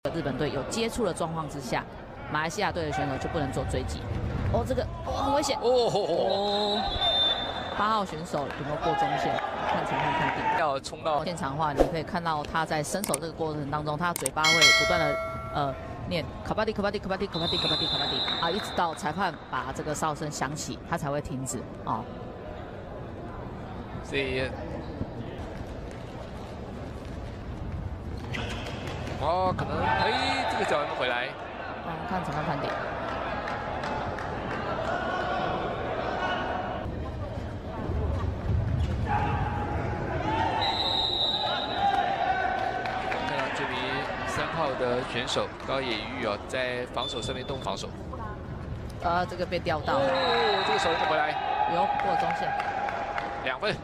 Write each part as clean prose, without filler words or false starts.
日本队有接触的状况之下，马来西亚队的选手就不能做追击。哦，这个很危险哦。8号选手有没有过中线？看裁判判定。 要冲到现场的话，你可以看到他在伸手这个过程当中，他嘴巴会不断的念卡巴迪卡巴迪卡巴迪卡巴迪卡巴迪卡巴迪啊，一直到裁判把这个哨声响起，他才会停止啊。 所以，可能这个脚有没有回来？ 看裁判判定。 3号的选手高野玉哦，在防守上面动防守， 这个被吊到了， 这个手就回来， 有过中线 2分。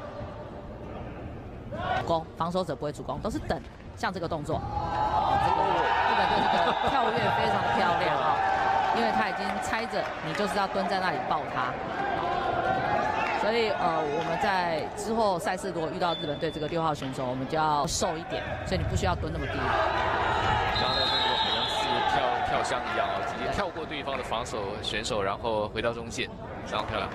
主攻，防守者不会主攻，都是等，像这个动作，这个日本队这个跳跃非常漂亮啊，因为他已经猜着你就是要蹲在那里抱他。所以我们在之后赛事如果遇到日本队这个6号选手，我们就要瘦一点，所以你不需要蹲那么低。 刚刚的动作好像是跳箱一样哦，直接跳过对方的防守选手，然后回到中线，非常漂亮。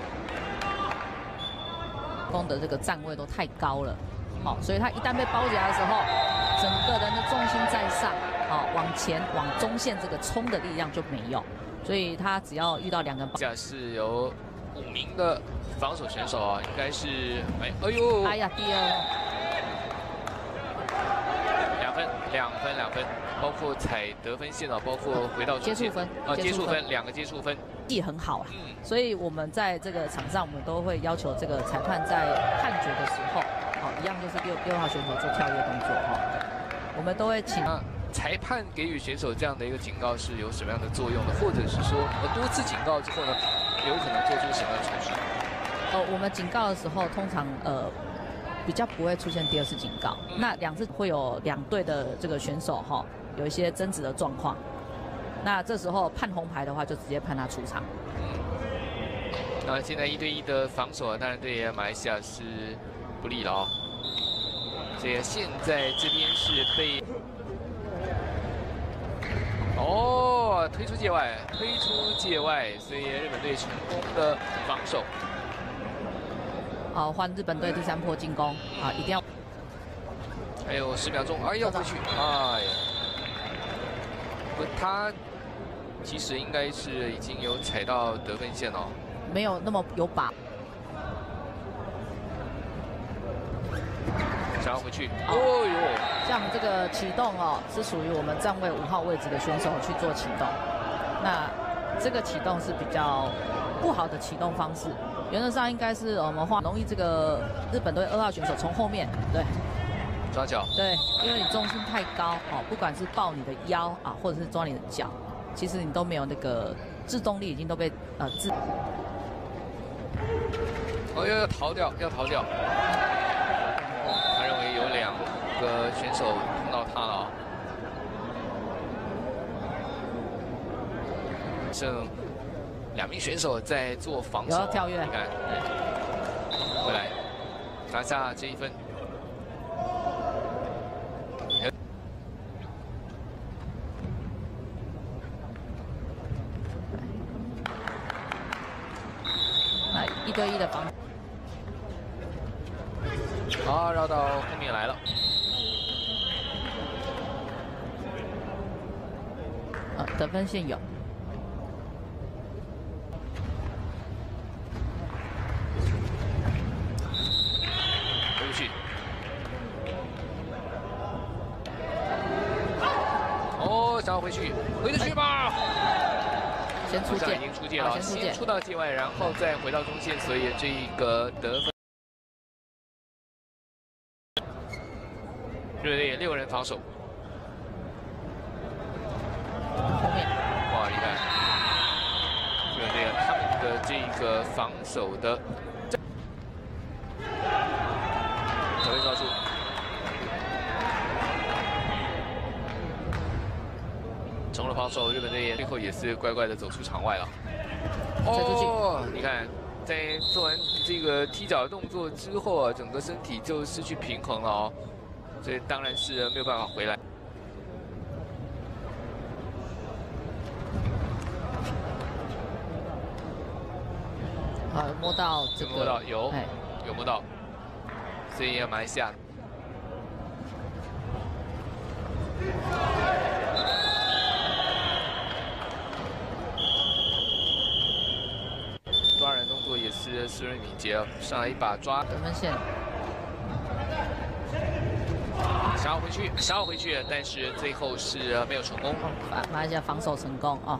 攻的这个站位都太高了，好，所以他一旦被包夹的时候，整个人的重心在上，好，往前往中线这个冲的力量就没有，所以他只要遇到2个， 这是由5名的防守选手啊，应该是哎呀，第2 分，包括踩得分线啊，包括回到中线接触分2个接触分， 也很好啊。所以我们在这个场上，我们都会要求这个裁判在判决的时候，一样就是6号选手做跳跃动作我们都会请。 裁判给予选手这样的一个警告是有什么样的作用呢？或者是说多次警告之后呢，有可能做出什么样的处置？ 我们警告的时候，通常比较不会出现第2次警告。那2次会有2队的这个选手有一些争执的状况。那这时候判红牌的话，就直接判他出场。 那现在1对1的防守当然对马来西亚是不利了哦。所以现在这边是被推出界外，所以日本队成功的防守。 换日本队第3波进攻一定要。 还有10秒钟，要回去，哎呀，他其实应该是已经有踩到得分线哦， 没有那么有把。 想要回去， 像这个启动是属于我们站位5号位置的选手去做启动，那这个启动是比较不好的启动方式。原则上应该是我们容易这个日本队2号选手从后面抓脚， 对，因为你重心太高不管是抱你的腰或者是抓你的脚，其实你都没有那个制动力，已经都被要逃掉。他认为有2个选手碰到他了剩2名选手在做防守， 跳跃， 你看，回来拿下这1分。 来1对1的防。 绕到后面来了。 得分线有。 回不去。想要回得去吧？ 先出界， 已经出界了，先出到界外，然后再回到中线，所以这一个得分。日本队6人防守， 后面， 你看，日本队他们的这个防守的守卫招数，成了防守，日本队最后也是乖乖的走出场外了。你看，在做完这个踢脚的动作之后整个身体就失去平衡了所以当然是没有办法回来。 啊，摸到这个， 摸到有摸到，所以马来西亚。 抓人动作也是斯瑞敏捷，上来一把抓得分线， 想要回去，但是最后是没有成功。 马来西亚防守成功哦。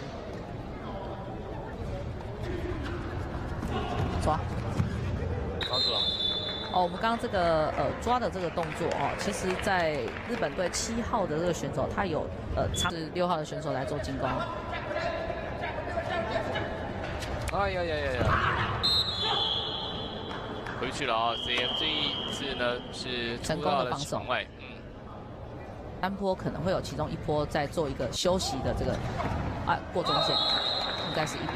抓， 抓住了。 哦，我们刚刚这个抓的这个动作哦，其实在日本队7号的这个选手，他有是6号的选手来做进攻。 哎呀！回去了啊！所以这一次呢是成功的防守。 外， 单波可能会有其中一波在做一个休息的这个过中线，应该是1比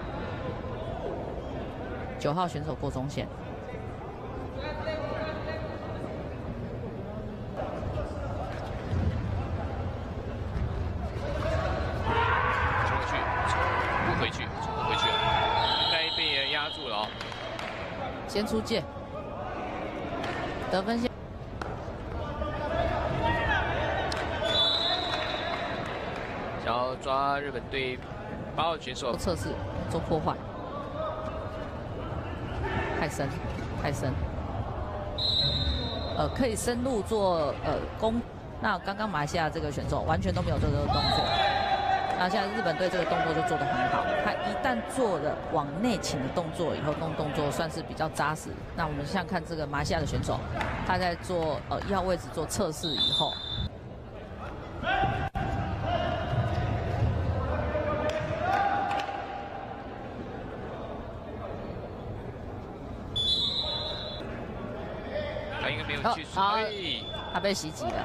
1。9号选手过中线。 先出界，得分线， 想要抓日本队8号选手测试做破坏，太深，可以深入做攻。那刚刚马来西亚这个选手完全都没有做这个动作。 那现在日本队这个动作就做得很好，他一旦做了往内倾的动作以后，动作算是比较扎实。那我们像看这个马来西亚的选手，他在做1号位置做测试以后， 他应该没有去他被袭击了。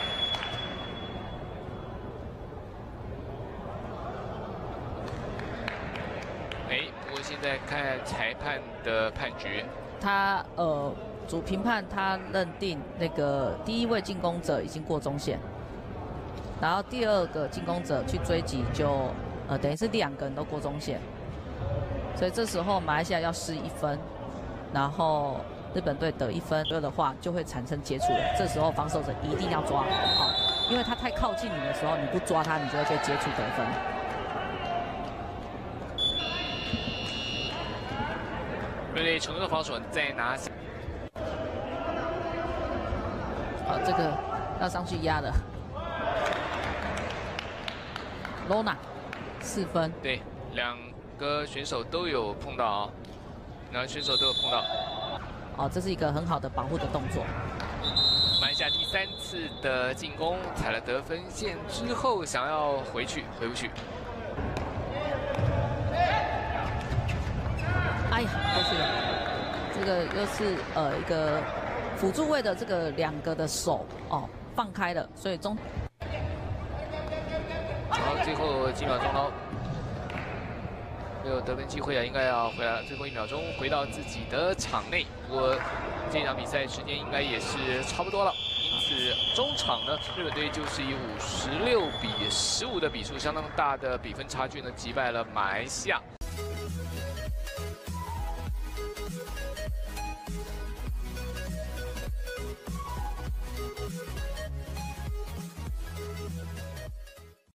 现在看裁判的判决， 他主评判他认定那个第1位进攻者已经过中线，然后第2个进攻者去追击就等于是2个人都过中线，所以这时候马来西亚要失1分，然后日本队得1分的话就会产生接触了，这时候防守者一定要抓好，因为他太靠近你的时候，你不抓他，你就会被接触得分。 对对，成功的防守再拿下。 好，这个要上去压的。Lona 4分。 对，2个选手都有碰到啊，2个选手都有碰到。 哦，这是一个很好的保护的动作。 马来西亚第3次的进攻，踩了得分线之后，想要回不去。 哎呀，过去了。这个又是一个辅助位的这个2个的手放开了，所以好，最后几秒钟喽，没有得分机会啊，应该要回来了。最后1秒钟回到自己的场内，不过这场比赛时间应该也是差不多了。 因此，中场呢，日本队就是以56比15的比数，相当大的比分差距呢，击败了马来西亚。